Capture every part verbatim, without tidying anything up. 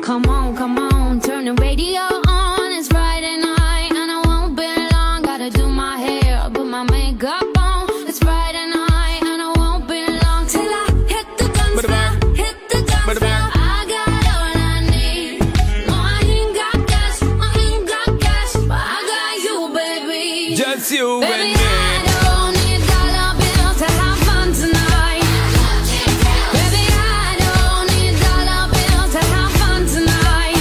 Come on, come on, turn the radio on. It's Friday night and I won't be long. Gotta do my hair, put my makeup on. It's Friday night and I won't be long till I hit the guns now, hit the guns now. I got all I need. No, I ain't got cash, I ain't got cash, but I got you, baby. Just you baby, and me. I don't need dollar bills to have fun tonight. Baby, I don't need dollar bills to have fun tonight.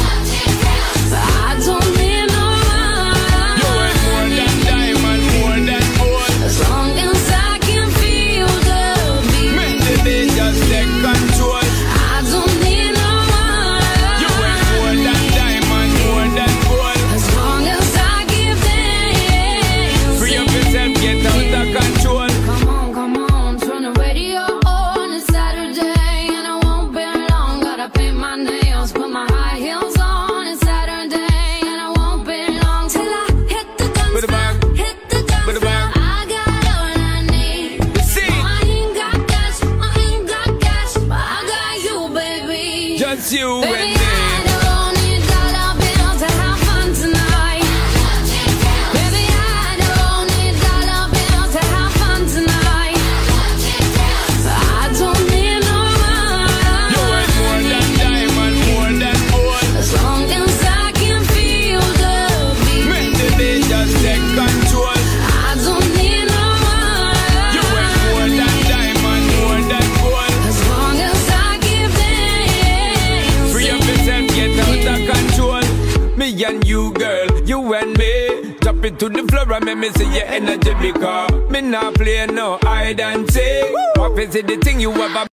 I don't need no money. You ain't more than diamond, more than gold. As long as I can feel the beat. Make the beat just take control. I don't need no money. You ain't more than diamond, more than gold. As long as I give them. Free up yourself, get out of control. Come on, come on, turn the radio on. It's Saturday and I won't be long. Gotta paint my nails, put my high heels on. It's Saturday and I won't be long till I hit the guns Put it now, back. hit the guns Put it now. back. I got all I need. See, No, I ain't got cash, I ain't got cash, but I got you, baby. just you Baby, and me. I don't need dollar bills to have fun tonight. Baby, I don't need dollar bills to have fun tonight. I don't need no You ain't more money. than diamond, more than gold. As long as I can feel the beat. Make the beat just take control. I don't need no You ain't more money. than diamond, more than gold. As long as I give them. Free up yourself, get out of control. Me and you, girl, you and me. Drop it to the floor and make me see your energy because me not play no hide and seek. What is it the thing you have a